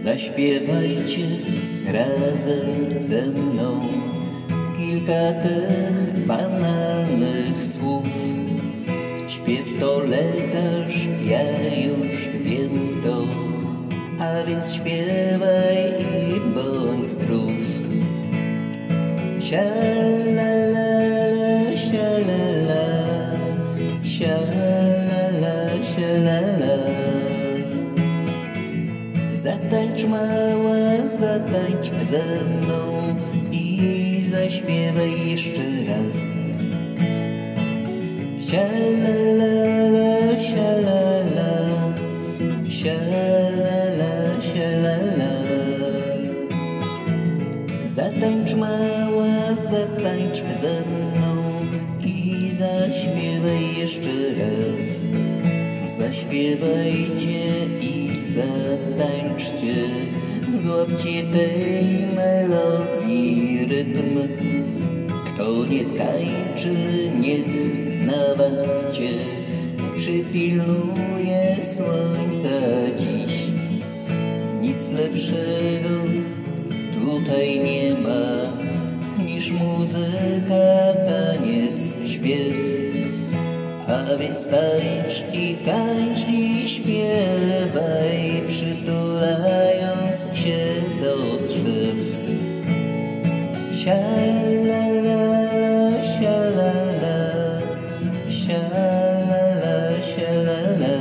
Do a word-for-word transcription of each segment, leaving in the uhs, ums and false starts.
Zaśpiewajcie razem ze mną kilka tych banalnych słów. Śpiew to lekarz, ja już wiem to, a więc śpiewaj i bądź zdrów. Sialala, sialala, sialala, sialala. Zatańcz mała, zatańcz ze mną i zaśpiewaj jeszcze raz. Sialala, sialala, sialala, sialala. Zatańcz mała, zatańcz ze mną i zaśpiewaj jeszcze raz. Zaśpiewajcie i zatańczcie, złapcie tej melodii rytm. Kto nie tańczy, niech na wachcie przypilnuje słońca dziś. Nic lepszego tutaj nie ma niż muzyka, taniec, śpiew. A więc tańcz i tańcz i śpiewaj, przytulając się do drzew. Sialala, sialala, sialala, sialala.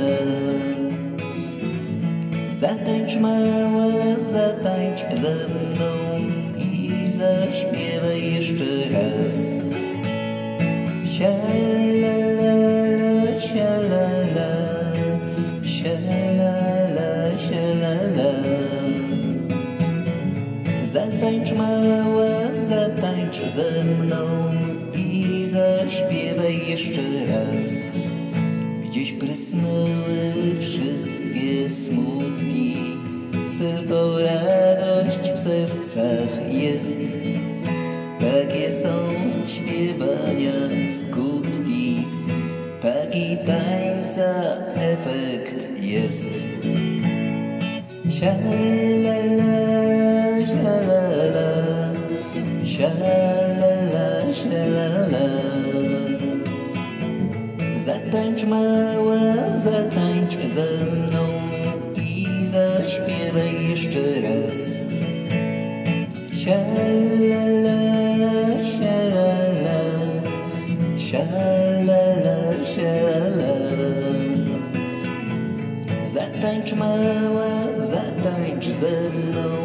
Zatańcz mała, zatańcz ze mną i zaśpiewaj jeszcze raz. Sialala, sialala, sialala, sialala. Zatańcz mała, zatańcz ze mną i zaśpiewaj jeszcze raz. Gdzieś prysnęły wszystkie smutki, tylko radość w sercach jest. Takie są śpiewania skutki, taki tańca efekt jest. Sialala, sialala, sialala, sialala. Zatańcz mała, zatańcz ze mną i zaśpiewaj jeszcze raz. Sialala, sialala, sialala, sialala. Zatańcz mała, zatańcz ze mną